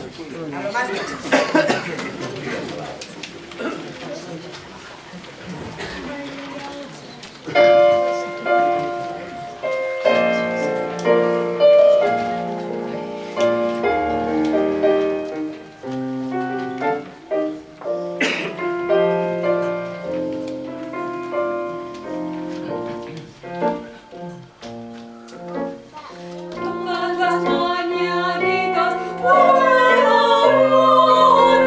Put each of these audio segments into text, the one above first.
Todas las mañanitas,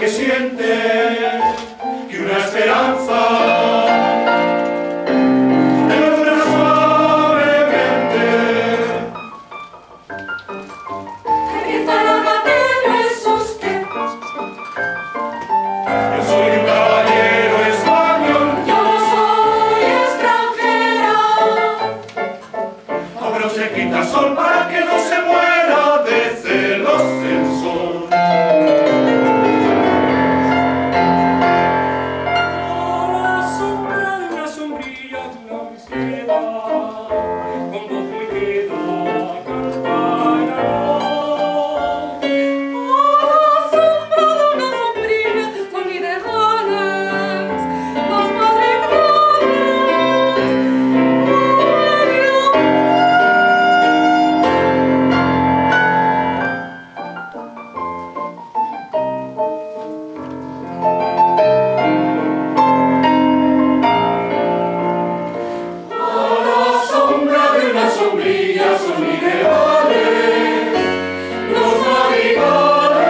que siente que una esperanza te dura suavemente. Empieza la batalla, es usted. Yo soy un caballero español, Yo no soy extranjera. ahora se quita el sol para que no se muera de celos el sol. A la sombra de una sombrilla una mosqueta, con voz muy queda, cantará. A la sombra de una sombrilla con ideales, los madrigales, A la sombra de una sombrilla son ideales los madrigales.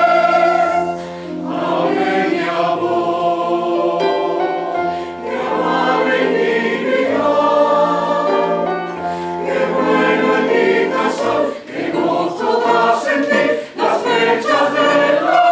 Ave mi amor, que amable intimidad, qué bueno en mi casa, qué gozo da sentir las fechas del amor.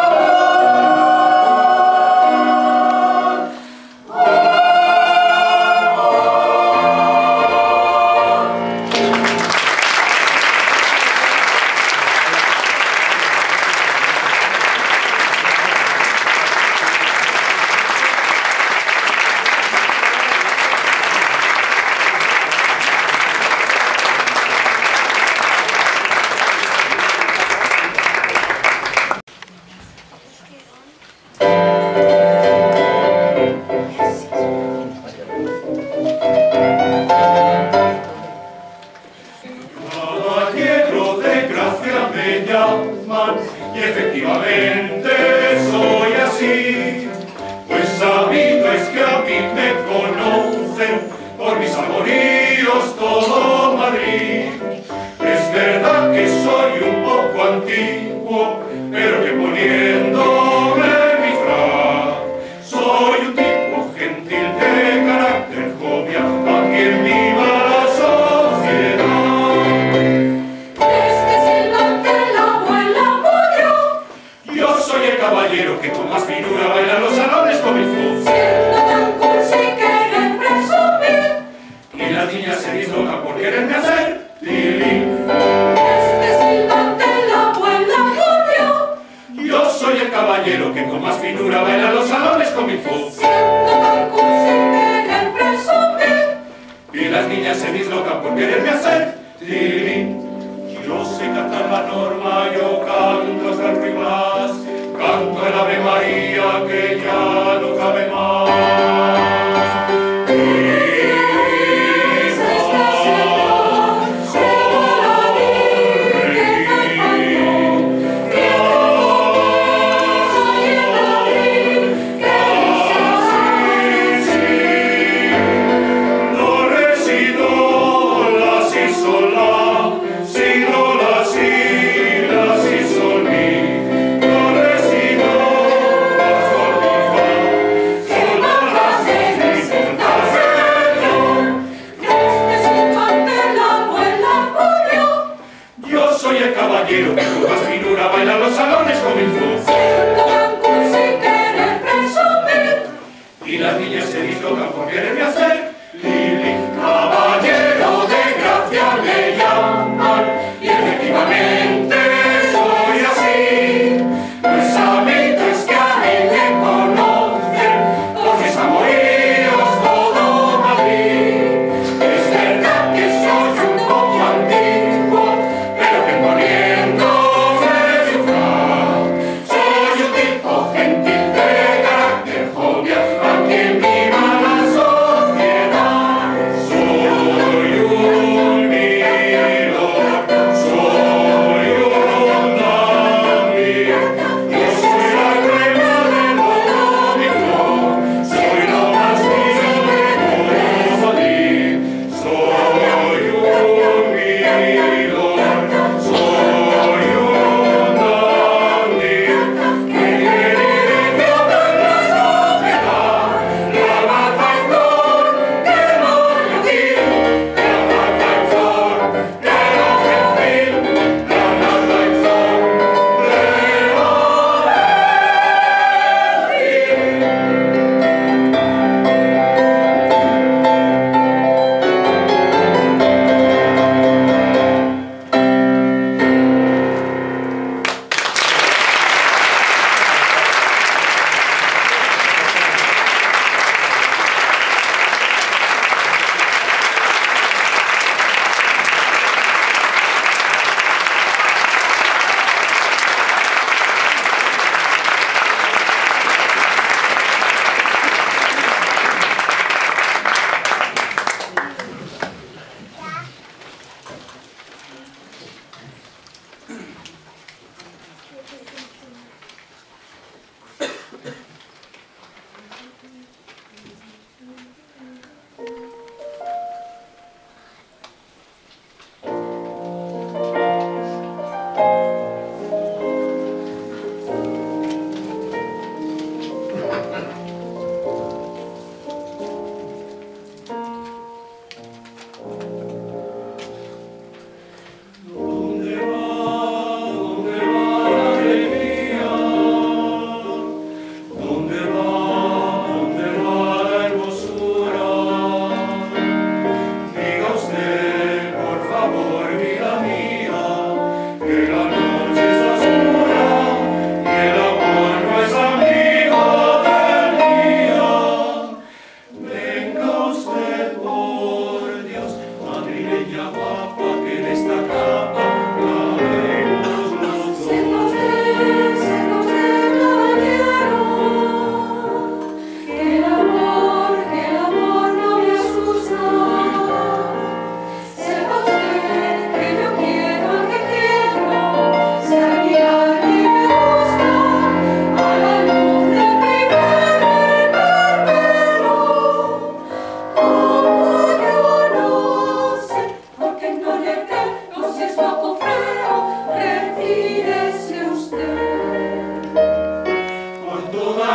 Caballero de gracia me llaman y efectivamente soy así, pues sabido es que a mí me conocen por mis amoríos todo Madrid. Es verdad que soy un poco antiguo, pero que poniéndome mi frac soy un tipo gentil de carácter jovial, a quien viva la sociedad. este silbante la abuela murió, Yo soy el caballero que con más finura baila en los salones con mi fútbol. siendo tan cursi quiere presumir. Y las niñas se dislocan por quererme hacer lili. Este silbante la abuela murió, Yo soy el caballero que con más finura baila en los salones con mi fútbol. siendo tan cursi quiere presumir. Y las niñas se dislocan por quererme hacer lili. Yo sé cantar la norma, yo canto hasta el más, canto el Ave María que ya no cabe más. No resido la si sol la, sino la si sol mi.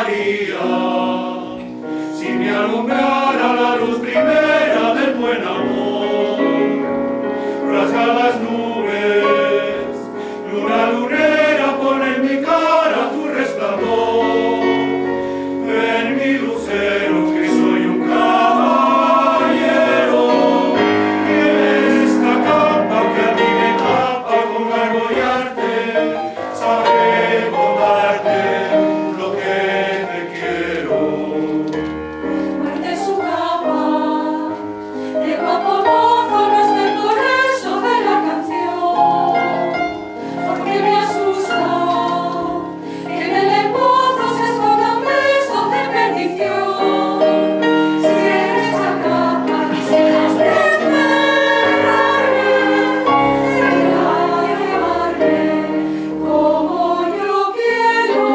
María, si me alumbrara la luz primera del buen amor, rasga las nubes, luna lunera, pone en mi cara tu resplandor, ven mi lucero que soy un caballero, y en esta capa que a ti me tapa con garbo y arte, sabré contarte lo que te quiero. Muerde su capa, de guapo mozo no esté por eso de la canción, porque me asusta que en el embozo se esconda un beso de perdición. Si esa capa quisieras encerrarme, llevarme como yo quiero.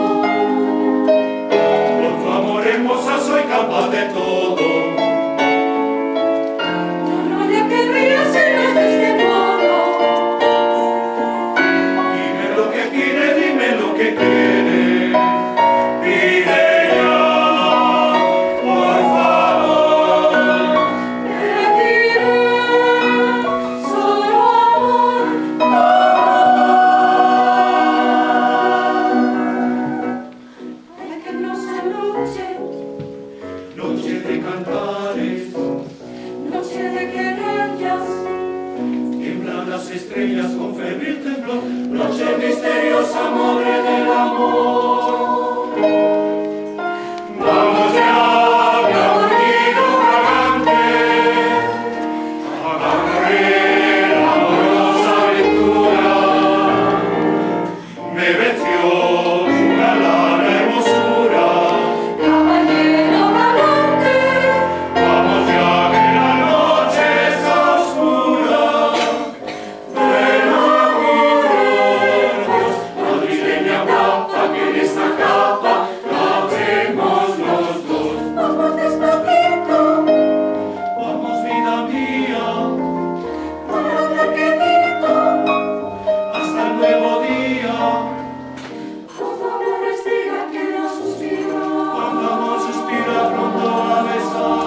Por tu amor hermosa soy capaz de todo. Yo no le querría si no es de este modo. Dime lo que quieres, dime lo que quieres. Pide ya, por favor. Pediré solo amor. Déjennos a noche, Noche de cantares, noche de querellas, tiemblan las estrellas con febril temblor. Noche misteriosa, madre del amor. Vamos ya, caudillo fragante, a correr amorosa aventura. Me venció su galana hermosura. caballero galante, Vamos ya que la noche está oscura. Ven a mi Dios, madrileña guapa, que en esta capa cabemos los dos. vamos despacito, Vamos, vida mía, para hablar quedito, hasta el nuevo día. por favor respira que no suspira. Cuando amor suspira pronto a besar.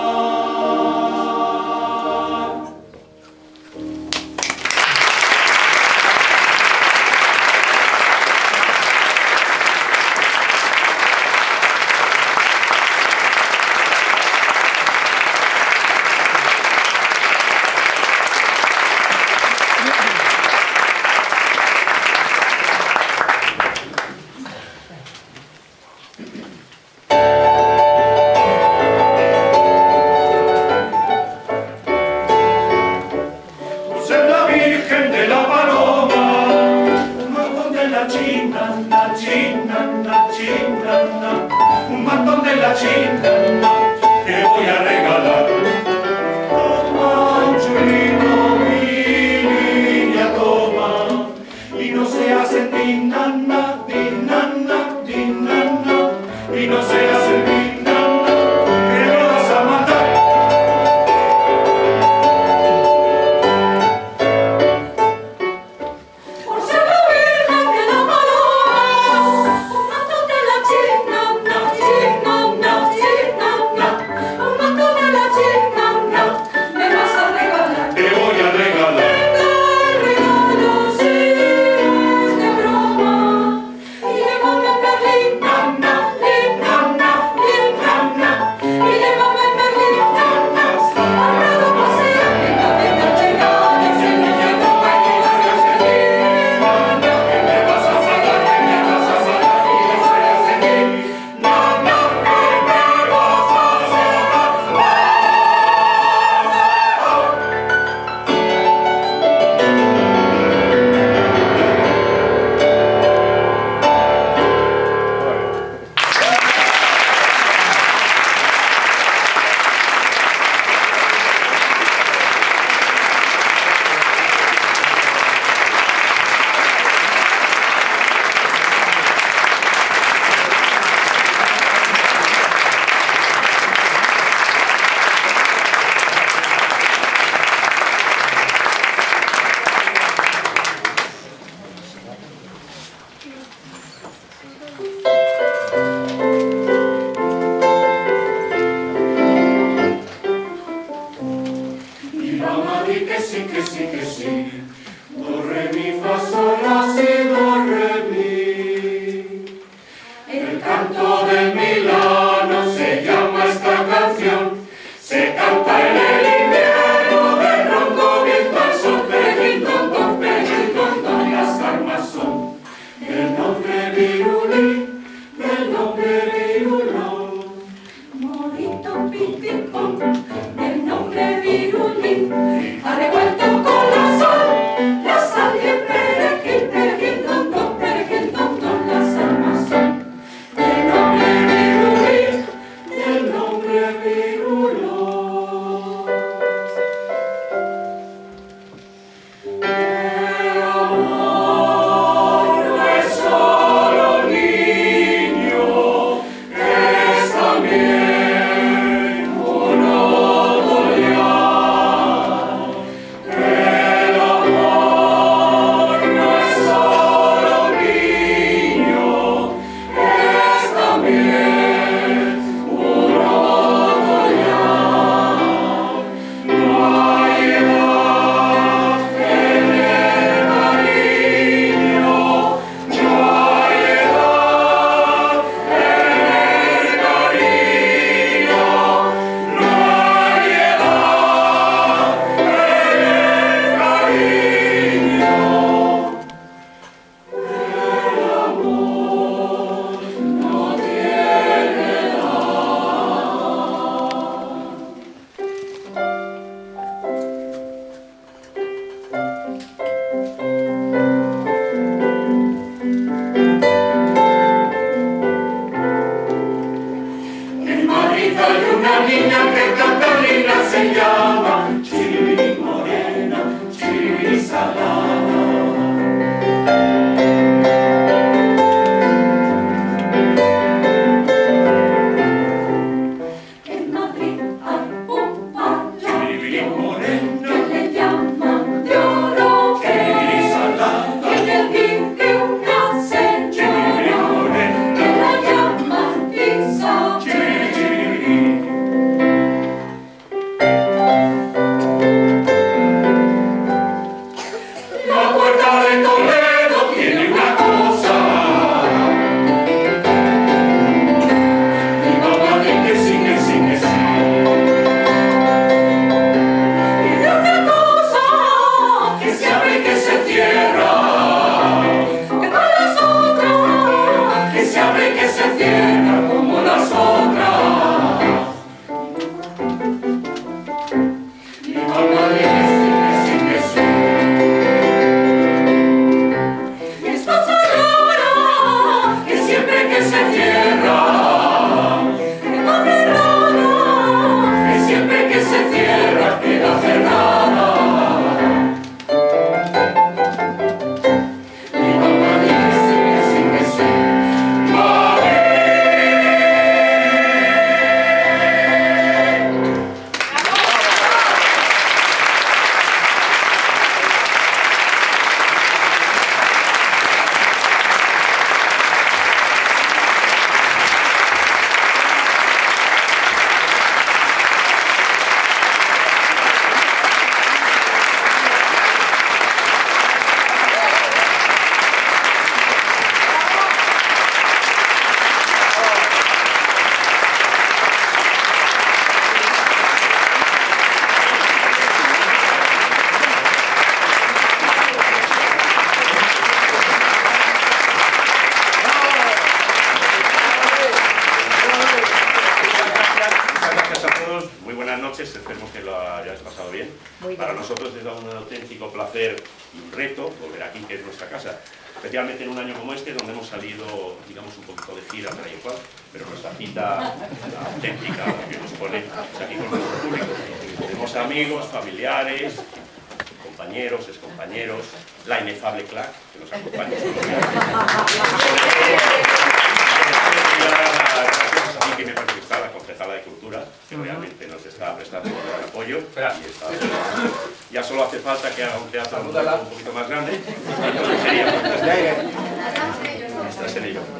Ser la Virgen de la Paloma, un matón de la chinana, chinana, chinana, un matón de la chinana, te voy a regalar. Toma, chulito, mi niña, toma, y no seas el dinana, dinana, dinana, y no seas el dinana, que me vas a matar. Por ser la Virgen de la Paloma, un matón de la chinana, chinana, chinana, del Milano se llama esta canción. Se canta en el invierno del ronco viento al sol, peregrin, las armas son del nombre virulí, del nombre virulón. Morito pitipón, del nombre virulí, ha revuelto con la sal y el peregrin, las armas son del nombre virulí, Del nombre virulón. El amor no es solo niño, es también un otoñal. El amor no es solo niño, es también un otoñal. No hay edad en el cariño, no hay edad en el cariño, no hay edad en el cariño. El amor no tiene edad. En Madrid hay una niña que Catalina se llama, chiribiri morena, chiribiri salada. En Madrid hay un palacio Chiribiri morena, que le llaman de oro, chiribiri salada. en el vive una Chiribiri señora morena, que la llaman Isabel. chiribiri chiribiri. La puerta de Toledo tiene una cosa. Mi mamá dice que sí, que sí, que sí. Y de una cosa Que se abre y que se cierra. que para las otras Que se abre y que se cierra como las otras. Mi mamá dice que sí, que sí. es cosa rara, Que siempre que se cierra. queda cerrada. Que siempre que se cierra queda cerrada. Mi mamá dice que sí, que sí. Madrid. Esperemos que lo hayáis pasado bien. Para nosotros es un auténtico placer y un reto volver aquí, que es nuestra casa. Especialmente en un año como este, donde hemos salido, digamos, un poquito de gira, tal y cual, pero nuestra cita auténtica, que nos pone es aquí con nuestro público. Tenemos amigos, familiares, compañeros, excompañeros, la inefable Clac, que nos acompaña. Gracias a ti, que me parece que está la concejala de Cultura, que realmente nos está prestando un gran apoyo. Y está, ya solo hace falta que haga un teatro un poquito más grande. Entonces sería fantástico. Estás en ello.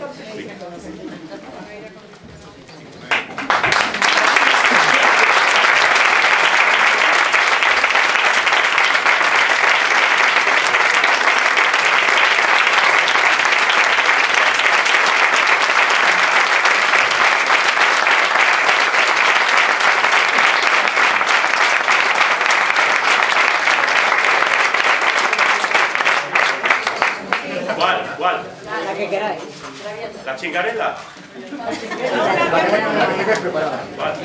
chicarela? Vale.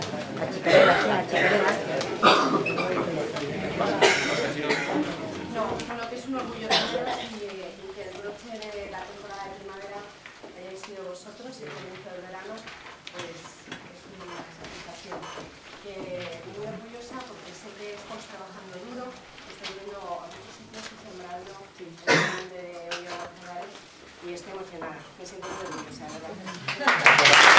No, bueno, que es un orgullo teneros y que el broche de la temporada de primavera hayáis sido vosotros y el comienzo del verano, pues es una satisfacción. Muy orgullosa porque sé que estáis trabajando duro, estáis viendo a muchos sitios y sembrando el plan de Unión Nacional y estoy emocionada, me siento muy orgullosa, ¿verdad?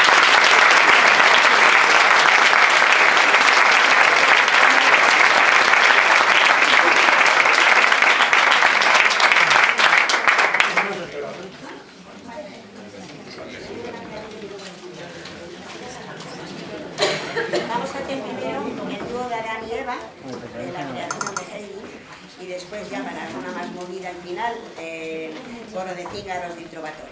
Vamos a hacer primero el dúo de Adán y Eva, de la creación de Heidi, y después ya para una más movida al final, el coro de cíngaros de Trovatore.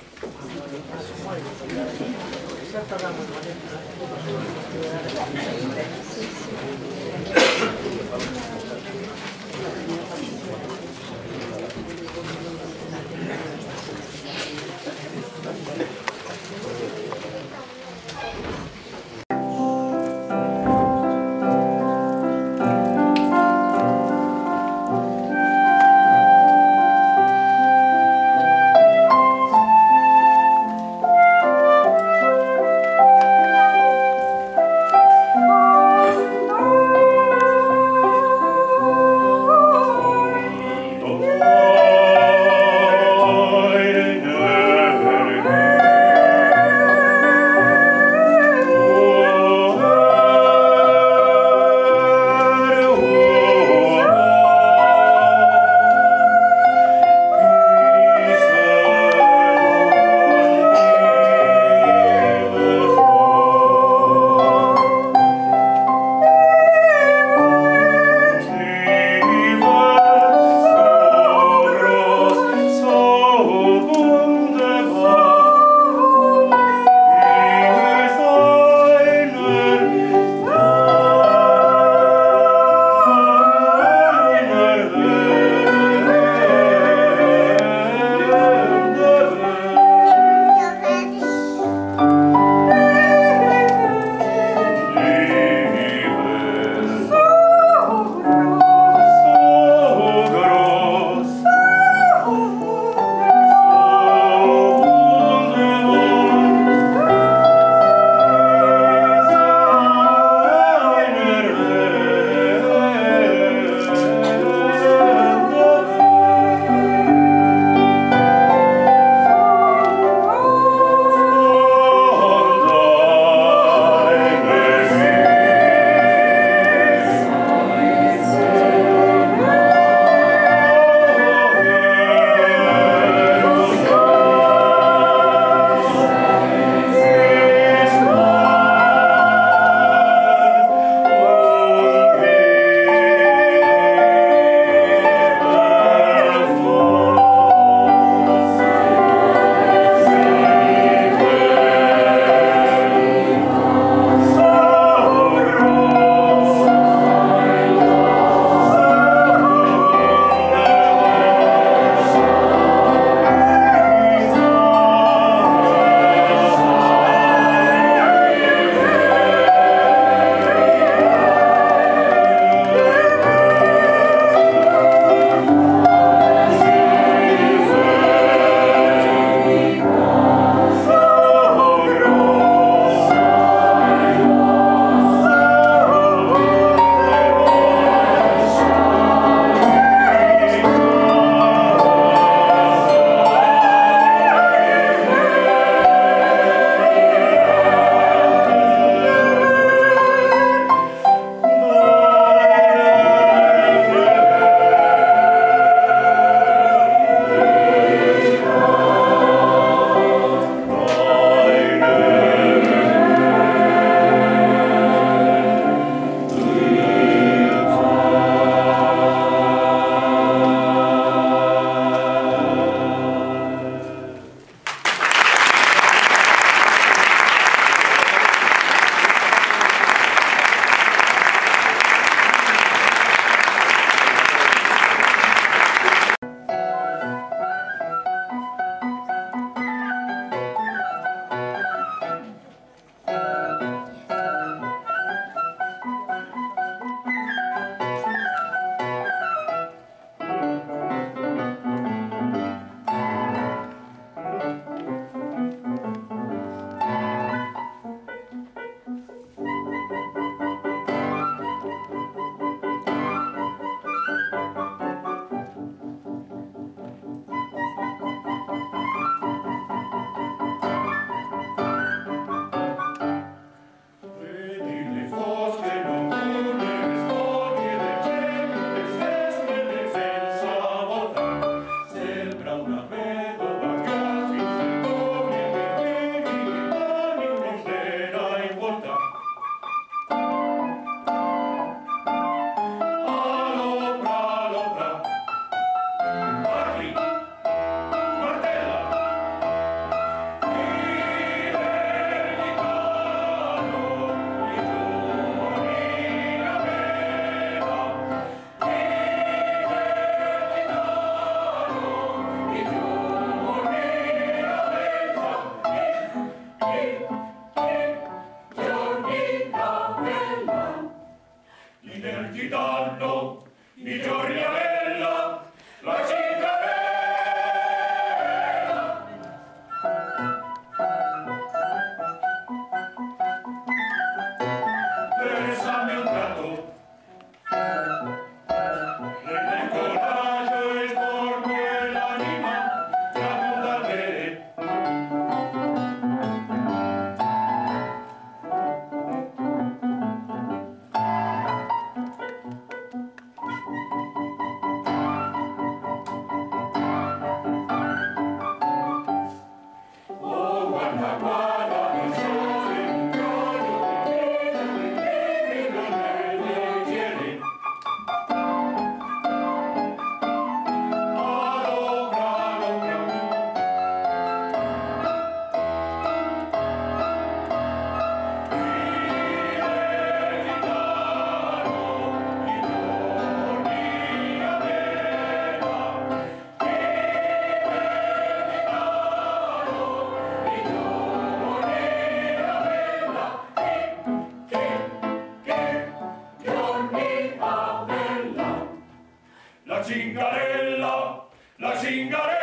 la cingarella,